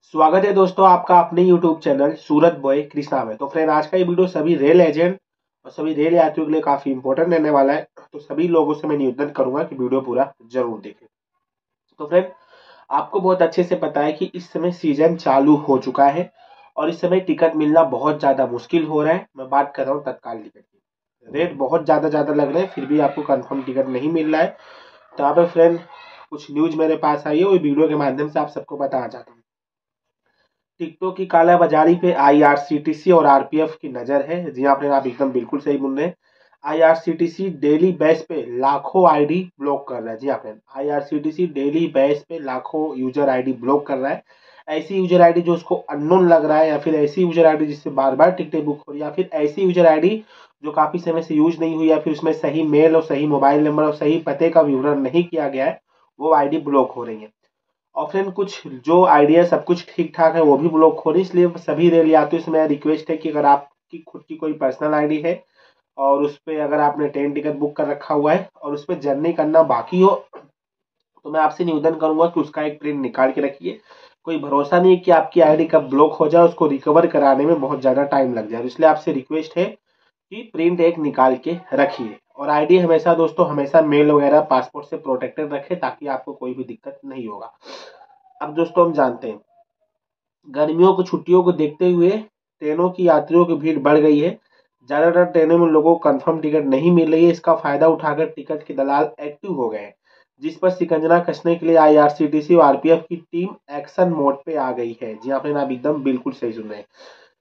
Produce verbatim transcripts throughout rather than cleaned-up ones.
स्वागत है दोस्तों आपका अपने YouTube channel Surat boy Krishna में। तो फ्रेंड आज का ये वीडियो सभी रेल एजेंट और सभी रेल यात्रियों के लिए काफी इंपॉर्टेंट रहने वाला है। तो सभी लोगों से मैं निवेदन करूंगा कि वीडियो पूरा जरूर देखें। तो फ्रेंड आपको बहुत अच्छे से पता है कि इस समय सीजन चालू हो चुका है और इस समय टिकट मिलना बहुत ज्यादा मुश्किल हो रहा है। मैं बात कर रहा हूँ तत्काल टिकट की। रेट बहुत ज्यादा ज्यादा लग रहे हैं, फिर भी आपको कंफर्म टिकट नहीं मिल रहा है। तो यहाँ पे फ्रेंड कुछ न्यूज मेरे पास आई है, वो वीडियो के माध्यम से आप सबको बताना चाहता हूँ। टिकटों की कालाबाजारी पे आईआरसीटीसी और आरपीएफ की नजर है। जी हाँ फ्रेंड, आप एकदम बिल्कुल सही बोल रहे हैं। आईआरसीटीसी डेली बेस पे लाखों आईडी ब्लॉक कर रहा है। जी हाँ फ्रेंड, आईआरसीटीसी डेली बेस पे लाखों यूजर आईडी ब्लॉक कर रहा है। ऐसी यूजर आईडी जो उसको अननोन लग रहा है, या फिर ऐसी यूजर आईडी जिससे बार बार टिकटें बुक हो रही है, या फिर ऐसी यूजर आईडी जो काफी समय से यूज नहीं हुई, या फिर उसमें सही मेल और सही मोबाइल नंबर और सही पते का विवरण नहीं किया गया है, वो आईडी ब्लॉक हो रही है। और फ्रेंड कुछ जो आइडिया सब कुछ ठीक ठाक है वो भी ब्लॉक हो रही है। इसलिए सभी रेल यात्रियों से मेरा रिक्वेस्ट है कि अगर आपकी खुद की कोई पर्सनल आईडी है और उस पर अगर आपने ट्रेन टिकट बुक कर रखा हुआ है और उस पर जर्नी करना बाकी हो, तो मैं आपसे निवेदन करूंगा कि उसका एक प्रिंट निकाल के रखिए। कोई भरोसा नहीं है कि आपकी आईडी कब ब्लॉक हो जाए, उसको रिकवर कराने में बहुत ज्यादा टाइम लग जाए। इसलिए आपसे रिक्वेस्ट है कि प्रिंट एक निकाल के रखिए। और आईडी हमेशा दोस्तों हमेशा मेल वगैरह पासपोर्ट से प्रोटेक्टेड रखें, ताकि आपको कोई भी दिक्कत नहीं होगा। अब दोस्तों हम जानते हैं गर्मियों की छुट्टियों को देखते हुए ट्रेनों की यात्रियों की भीड़ बढ़ गई है। ज्यादातर ट्रेनों में लोगों को कंफर्म टिकट नहीं मिल रही है। इसका फायदा उठाकर टिकट के दलाल एक्टिव हो गए हैं, जिस पर सिकंजना कसने के लिए आईआरसीटीसी और आरपीएफ की टीम एक्शन मोड पे आ गई है। जी आपने आप एकदम बिल्कुल सही सुन रहे हैं।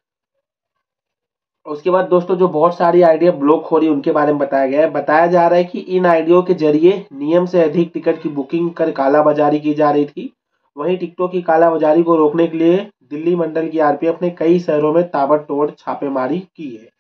उसके बाद दोस्तों जो बहुत सारी आइडिया ब्लॉक हो रही है उनके बारे में बताया गया है। बताया जा रहा है कि इन आइडियो के जरिए नियम से अधिक टिकट की बुकिंग कर कालाबाजारी की जा रही थी। वहीं टिकटों की कालाबाजारी को रोकने के लिए दिल्ली मंडल की आरपीएफ ने कई शहरों में ताबड़तोड़ छापेमारी की है।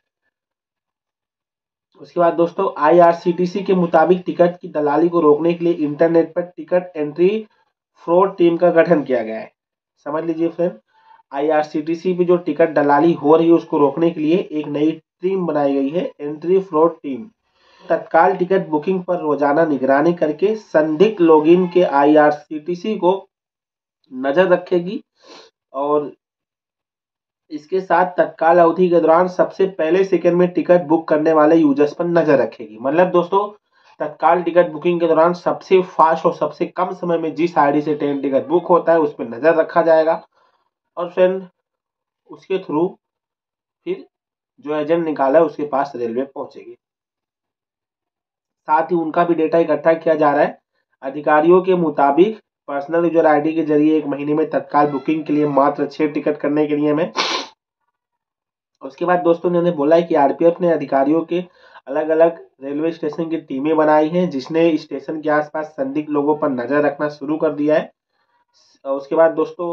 उसके बाद दोस्तों आईआरसीटीसी के मुताबिक टिकट की दलाली को रोकने के लिए इंटरनेट पर टिकट एंट्री फ्रॉड टीम का गठन किया गया है। समझ लीजिए फ्रेंड, आईआरसीटीसी पे जो टिकट दलाली हो रही है उसको रोकने के लिए एक नई टीम बनाई गई है, entry fraud team. Tatkal ticket booking पर रोजाना निगरानी करके संदिग्ध लॉगिन के आईआरसीटीसी को नजर रखेगी और इसके साथ तत्काल अवधि के दौरान सबसे पहले सेकंड में टिकट बुक करने वाले यूजर्स पर नजर रखेगी। मतलब दोस्तों तत्काल टिकट बुकिंग के दौरान सबसे फास्ट और सबसे कम समय में जिस आईडी से ट्रेन टिकट बुक होता है उस पर नजर रखा जाएगा और फ्रेंड उसके थ्रू फिर जो एजेंट निकाला है उसके पास रेलवे पहुंचेगी। साथ ही उनका भी डेटा इकट्ठा किया जा रहा है। अधिकारियों के मुताबिक पर्सनल यूजर आईडी के जरिए एक महीने में तत्काल बुकिंग के लिए मात्र छह टिकट करने के नियम है। उसके बाद दोस्तों ने बोला है कि आरपीएफ ने अधिकारियों के अलग अलग रेलवे स्टेशन की टीमें बनाई हैं, जिसने स्टेशन के आसपास संदिग्ध लोगों पर नजर रखना शुरू कर दिया है। उसके बाद दोस्तों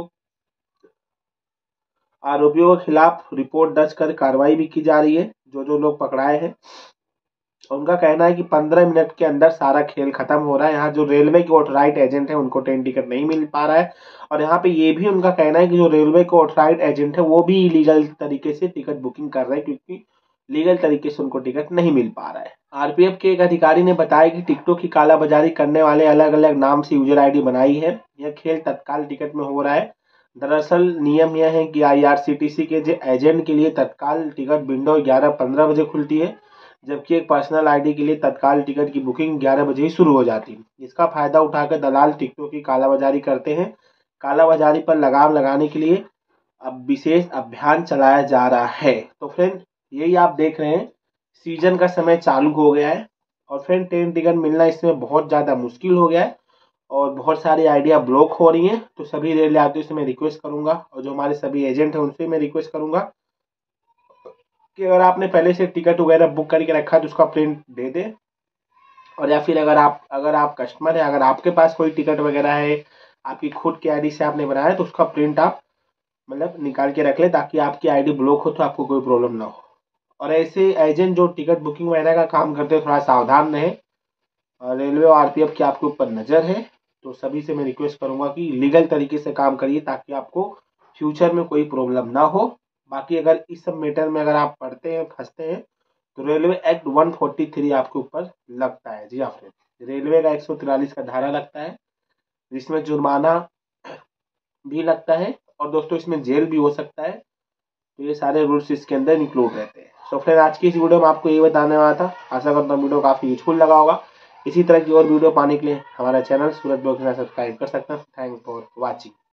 आरोपियों के खिलाफ रिपोर्ट दर्ज कर कार्रवाई भी की जा रही है, जो जो लोग पकड़ाए हैं। उनका कहना है कि पंद्रह मिनट के अंदर सारा खेल खत्म हो रहा है। यहाँ जो रेलवे के ऑथराइज्ड एजेंट है उनको ट्रेन टिकट नहीं मिल पा रहा है, और यहाँ पे ये भी उनका कहना है कि जो रेलवे के ऑथराइज्ड एजेंट है वो भी इलीगल तरीके से टिकट बुकिंग कर रहे हैं, क्योंकि लीगल तरीके से उनको टिकट नहीं मिल पा रहा है। आरपीएफ के एक अधिकारी ने बताया कि टिकटों की कालाबाजारी करने वाले अलग अलग नाम से यूजर आईडी बनाई है। यह खेल तत्काल टिकट में हो रहा है। दरअसल नियम यह है कि आईआरसीटीसी के जो एजेंट के लिए तत्काल टिकट विंडो ग्यारह पंद्रह बजे खुलती है, जबकि एक पर्सनल आईडी के लिए तत्काल टिकट की बुकिंग ग्यारह बजे ही शुरू हो जाती है। इसका फायदा उठाकर दलाल टिकटों की कालाबाजारी करते हैं। कालाबाजारी पर लगाम लगाने के लिए अब विशेष अभियान चलाया जा रहा है। तो फ्रेंड यही आप देख रहे हैं, सीजन का समय चालू हो गया है और फ्रेंड ट्रेन टिकट मिलना इसमें बहुत ज्यादा मुश्किल हो गया है और बहुत सारी आइडिया ब्लॉक हो रही हैं। तो सभी रेल यात्रियों से मैं रिक्वेस्ट करूंगा और जो हमारे सभी एजेंट हैं उनसे मैं रिक्वेस्ट करूंगा कि अगर आपने पहले से टिकट वगैरह बुक करके रखा है तो उसका प्रिंट दे दे। और या फिर अगर आप अगर आप कस्टमर है, अगर आपके पास कोई टिकट वगैरह है आपकी खुद की आईडी से आपने बनाया है, तो उसका प्रिंट आप मतलब निकाल के रख ले, ताकि आपकी आईडी ब्लॉक हो तो आपको कोई प्रॉब्लम ना हो। और ऐसे एजेंट जो टिकट बुकिंग वगैरह का काम करते हैं थोड़ा सावधान रहे। रेलवे और आरपीएफ की आपके ऊपर नजर है, तो सभी से मैं रिक्वेस्ट करूंगा कि लीगल तरीके से काम करिए, ताकि आपको फ्यूचर में कोई प्रॉब्लम ना हो। बाकी अगर इस सब मैटर में अगर आप पढ़ते हैं फंसते हैं तो रेलवे एक्ट एक सौ तैंतालीस आपके ऊपर लगता है। जी हाँ फ्रेंड, रेलवे का एक सौ तिरालीस का धारा लगता है, जिसमें जुर्माना भी लगता है और दोस्तों इसमें जेल भी हो सकता है। तो ये सारे रूल्स इसके अंदर इंक्लूड रहते हैं। सो फ्रेंड आज की इस वीडियो में आपको ये बताने वाला था। आशा करता हूँ वीडियो काफी यूजफुल लगा होगा। इसी तरह की और वीडियो पाने के लिए हमारा चैनल सूरज बॉय के साथ सब्सक्राइब कर सकते हैं। Thanks for watching.